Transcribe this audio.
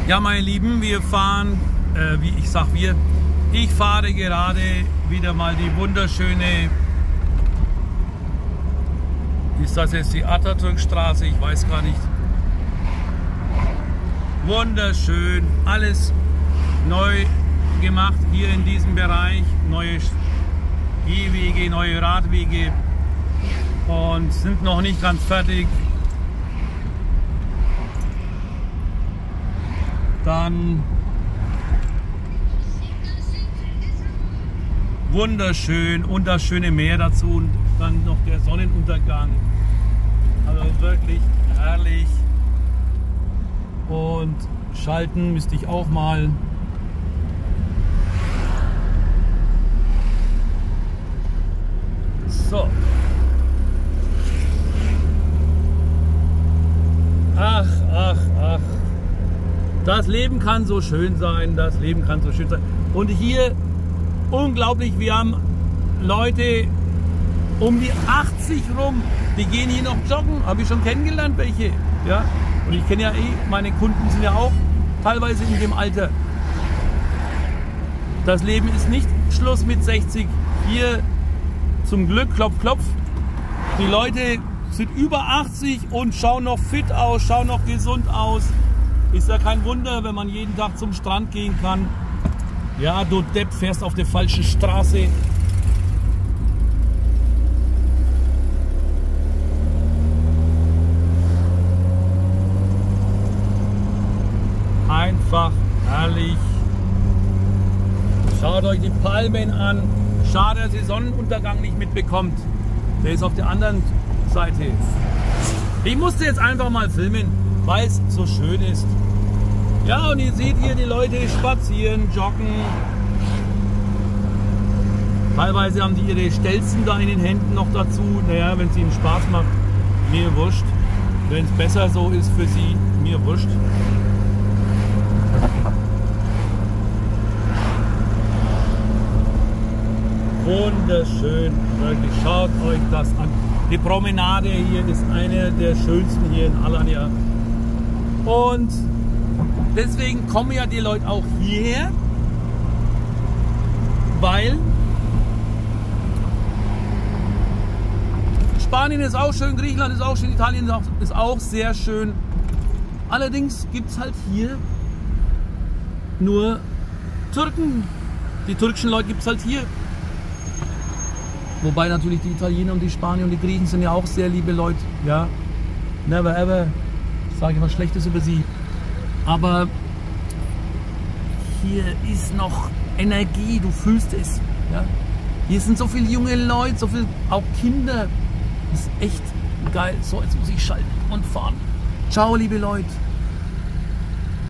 Ja, meine Lieben, wir fahren, ich fahre gerade wieder mal die wunderschöne, ist das jetzt die Atatürkstraße? Ich weiß gar nicht. Wunderschön, alles neu gemacht hier in diesem Bereich, neue Gehwege, neue Radwege und sind noch nicht ganz fertig. Dann wunderschön und das schöne Meer dazu und dann noch der Sonnenuntergang. Also wirklich herrlich. Und schalten müsste ich auch mal. So. Ach. Das Leben kann so schön sein, das Leben kann so schön sein. Und hier, unglaublich, wir haben Leute um die 80 rum, die gehen hier noch joggen, habe ich schon kennengelernt, welche. Ja? Und ich kenne ja meine Kunden sind ja auch teilweise in dem Alter. Das Leben ist nicht Schluss mit 60. Hier zum Glück, klopf, klopf, die Leute sind über 80 und schauen noch fit aus, schauen noch gesund aus. Ist ja kein Wunder, wenn man jeden Tag zum Strand gehen kann. Ja, du Depp, fährst auf der falschen Straße. Einfach herrlich. Schaut euch die Palmen an. Schade, dass ihr Sonnenuntergang nicht mitbekommt. Der ist auf der anderen Seite. Ich musste jetzt einfach mal filmen, weil es so schön ist. Ja, und ihr seht hier die Leute spazieren, joggen. Teilweise haben die ihre Stelzen da in den Händen noch dazu. Naja, wenn es ihnen Spaß macht, mir wurscht. Wenn es besser so ist für sie, mir wurscht. Wunderschön, wirklich, schaut euch das an. Die Promenade hier ist eine der schönsten hier in Alanya. Und deswegen kommen ja die Leute auch hierher, weil Spanien ist auch schön, Griechenland ist auch schön, Italien ist auch sehr schön. Allerdings gibt es halt hier nur Türken. Die türkischen Leute gibt es halt hier. Wobei natürlich die Italiener und die Spanier und die Griechen sind ja auch sehr liebe Leute. Ja, never ever sage ich was Schlechtes über sie. Aber hier ist noch Energie, du fühlst es. Ja? Hier sind so viele junge Leute, so viele auch Kinder. Das ist echt geil. So, jetzt muss ich schalten und fahren. Ciao, liebe Leute.